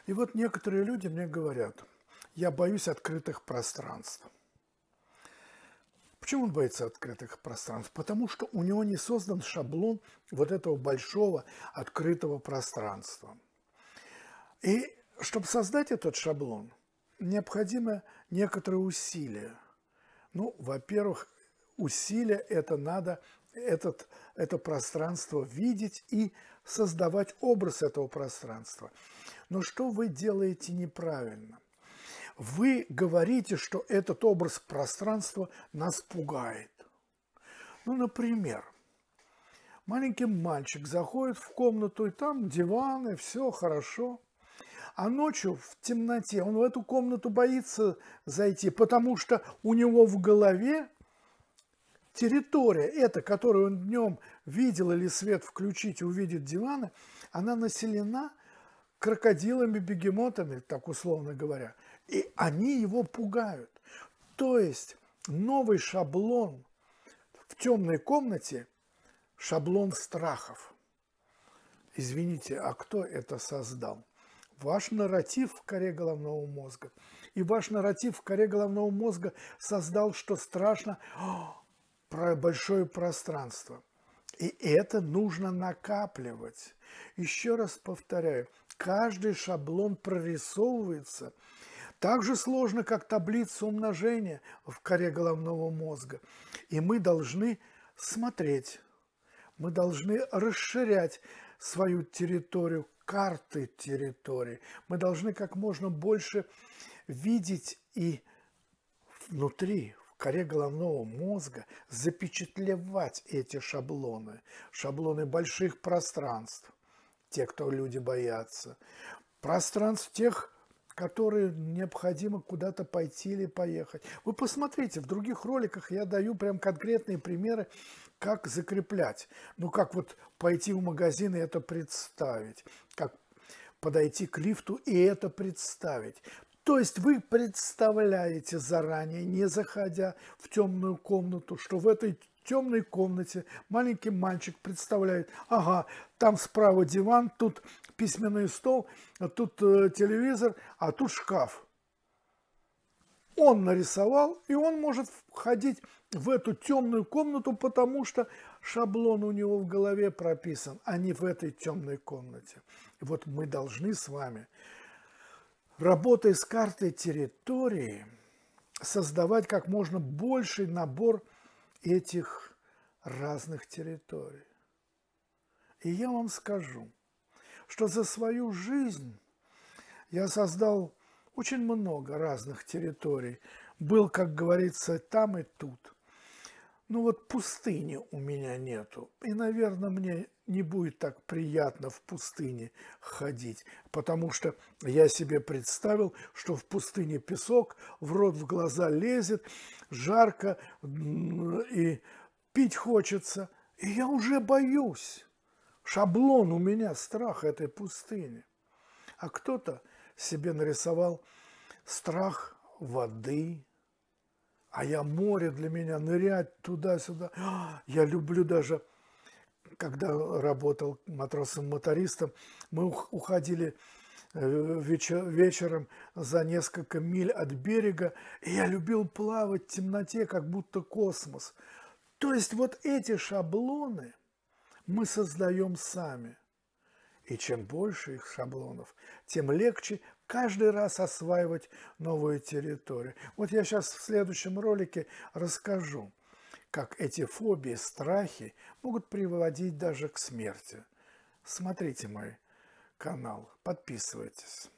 И вот некоторые люди мне говорят: я боюсь открытых пространств. Почему он боится открытых пространств? Потому что у него не создан шаблон вот этого большого открытого пространства. И чтобы создать этот шаблон, необходимо некоторые усилия. Ну, во-первых, усилия – это надо это пространство видеть и создавать образ этого пространства. Но что вы делаете неправильно? Вы говорите, что этот образ пространства нас пугает. Ну, например, маленький мальчик заходит в комнату, и там диван, и все хорошо. А ночью в темноте он в эту комнату боится зайти, потому что у него в голове территория, эта, которую он днем видел, или свет включить и увидит диваны, она населена крокодилами, бегемотами, так условно говоря, и они его пугают. То есть новый шаблон в темной комнате – шаблон страхов. Извините, а кто это создал? Ваш нарратив в коре головного мозга. И ваш нарратив в коре головного мозга создал, что страшно, про большое пространство. И это нужно накапливать. Еще раз повторяю, каждый шаблон прорисовывается так же сложно, как таблица умножения в коре головного мозга. И мы должны смотреть, мы должны расширять свою территорию, карты территории. Мы должны как можно больше видеть и внутри, в коре головного мозга запечатлевать эти шаблоны, шаблоны больших пространств, те, кто люди боятся, пространств тех, которые необходимо куда-то пойти или поехать. Вы посмотрите, в других роликах я даю прям конкретные примеры, как закреплять. Ну, как вот пойти в магазин и это представить, как подойти к лифту и это представить. То есть вы представляете заранее, не заходя в темную комнату, что в этой темной комнате маленький мальчик представляет: ага, там справа диван, тут письменный стол, а тут телевизор, а тут шкаф. Он нарисовал, и он может входить в эту темную комнату, потому что шаблон у него в голове прописан, а не в этой темной комнате. И вот мы должны с вами, работая с картой территории, создавать как можно больший набор этих разных территорий. И я вам скажу, что за свою жизнь я создал очень много разных территорий. Был, как говорится, там и тут. Ну вот пустыни у меня нету. И, наверное, мне не будет так приятно в пустыне ходить, потому что я себе представил, что в пустыне песок, в рот, в глаза лезет, жарко и пить хочется. И я уже боюсь. Шаблон у меня страх этой пустыни. А кто-то себе нарисовал страх воды, а я море для меня, нырять туда-сюда. Я люблю даже, когда работал матросом-мотористом, мы уходили вечером за несколько миль от берега, и я любил плавать в темноте, как будто космос. То есть вот эти шаблоны мы создаем сами. И чем больше их шаблонов, тем легче каждый раз осваивать новую территорию. Вот я сейчас в следующем ролике расскажу, как эти фобии, страхи могут приводить даже к смерти. Смотрите мой канал, подписывайтесь.